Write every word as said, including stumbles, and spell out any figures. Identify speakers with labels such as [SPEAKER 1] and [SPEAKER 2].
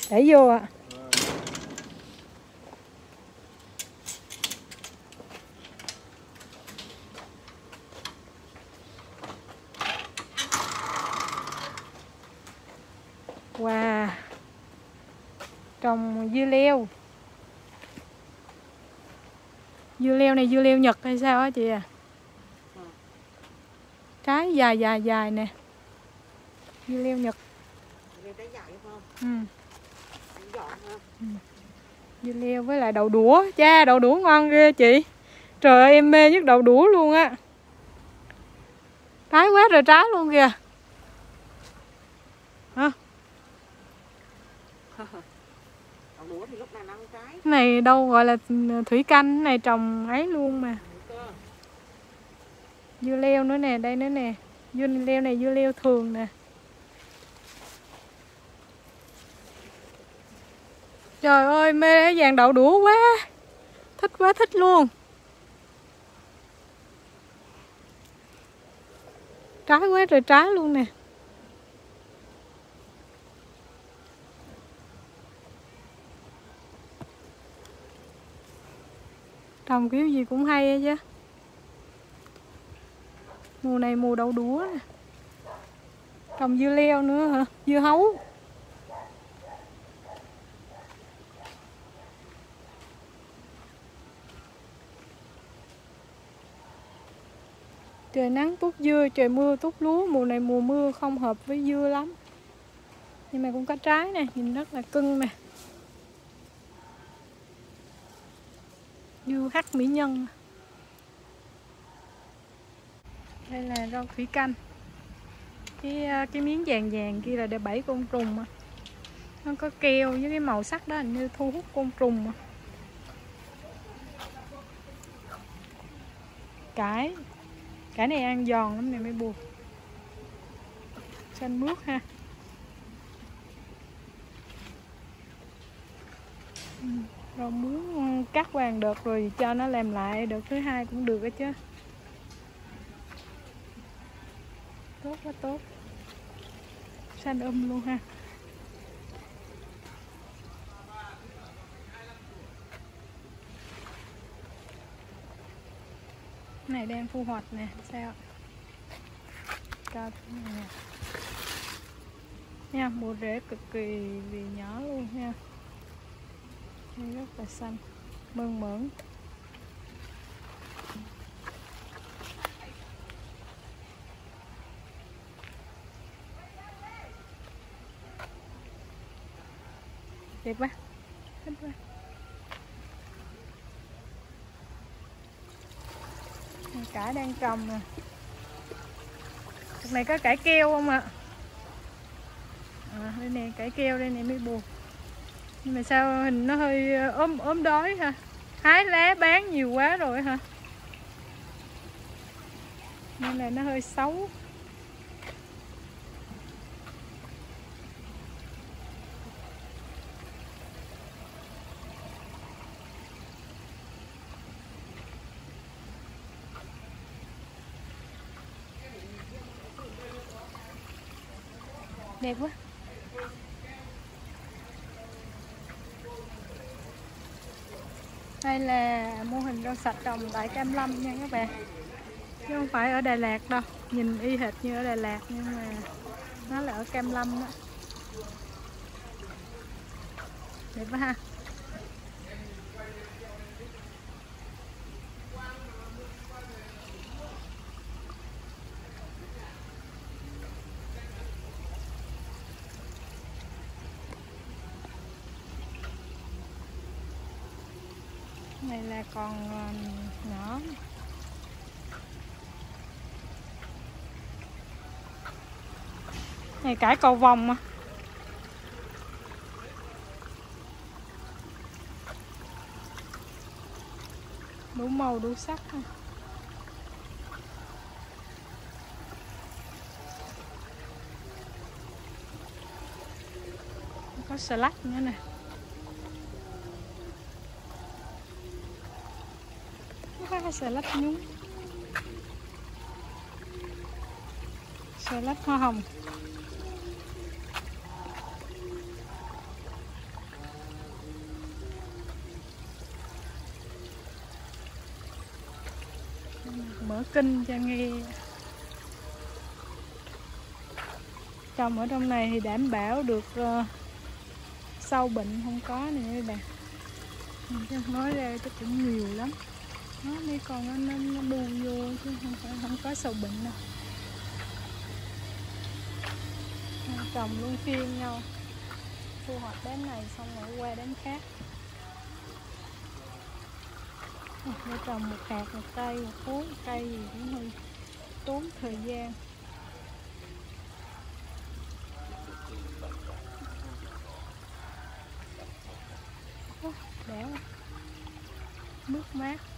[SPEAKER 1] Để vô ạ. À. Wow. Trồng dưa leo. Dưa leo này dưa leo Nhật hay sao á chị à? Ừ. Trái dài dài dài nè. Dưa leo Nhật.
[SPEAKER 2] Dưa trái dài không?
[SPEAKER 1] Ừ.
[SPEAKER 2] Dọn ha.
[SPEAKER 1] Ừ. Dưa leo với lại đậu đũa. Cha, đậu đũa ngon ghê chị. Trời ơi, em mê nhất đậu đũa luôn á. Trái quá trời trái luôn kìa. Hả?
[SPEAKER 2] Đậu đũa thì lúc nào ăn trái.
[SPEAKER 1] Cái này đâu gọi là thủy canh, cái này trồng ấy luôn mà. Dưa leo nữa nè, đây nữa nè. Dưa leo này dưa leo thường nè. Trời ơi, mê cái vàng đậu đũa quá. Thích quá thích luôn. Trái quá trời trái luôn nè. Trồng kiểu gì cũng hay chứ. Mùa này mùa đậu đũa nè. Trồng dưa leo nữa hả? Dưa hấu. Trời nắng tút dưa, trời mưa tút lúa. Mùa này mùa mưa không hợp với dưa lắm. Nhưng mà cũng có trái nè, nhìn rất là cưng nè. Dưa hắc mỹ nhân. Đây là rau thủy canh. Cái cái miếng vàng vàng kia là để bẫy côn trùng. Nó có keo với cái màu sắc đó hình như thu hút côn trùng. Cải. Cải này ăn giòn lắm nè mấy buồn. Xanh mướt ha. Rồi muốn cắt vàng đợt rồi cho nó làm lại đợt thứ hai cũng được đó chứ. Tốt quá tốt. Xanh um luôn ha. Cái này đang thu hoạch nè, sao? Cao nè. Nha, bộ rễ cực kỳ vì nhỏ luôn nha. Đây rất là xanh, mơn mởn. Đẹp quá, thích quá. Cải đang trồng nè. Cái này có cải keo không ạ? À, đây nè, cải keo đây nè mấy buồn. Nhưng mà sao hình nó hơi ốm ốm đói ha. Hái lá bán nhiều quá rồi hả? Nên là nó hơi xấu. Đẹp quá. Đây là mô hình rau sạch trồng tại Cam Lâm nha các bạn. Chứ không phải ở Đà Lạt đâu. Nhìn y hệt như ở Đà Lạt nhưng mà nó là ở Cam Lâm đó. Đẹp quá ha. Này là còn nhỏ. Này cải cầu vồng mà. Đủ màu đủ sắc ha. Có xà lách nữa nè. Có cái xà lách nhúng. Xà lách hoa hồng. mở kinh cho nghe. Trồng ở trong này thì đảm bảo được uh, sâu bệnh không có nè các bạn. Mình nói ra chắc cũng nhiều lắm. Đó, mấy con nó, nó, nó đu vô chứ không phải không có sâu bệnh đâu. Trồng luôn phiên nhau, thu hoạch đám này xong rồi qua đám khác. Để trồng một hạt, một cây, một cuốn cây gì cũng hơi tốn thời gian. Đẻo, nước mát.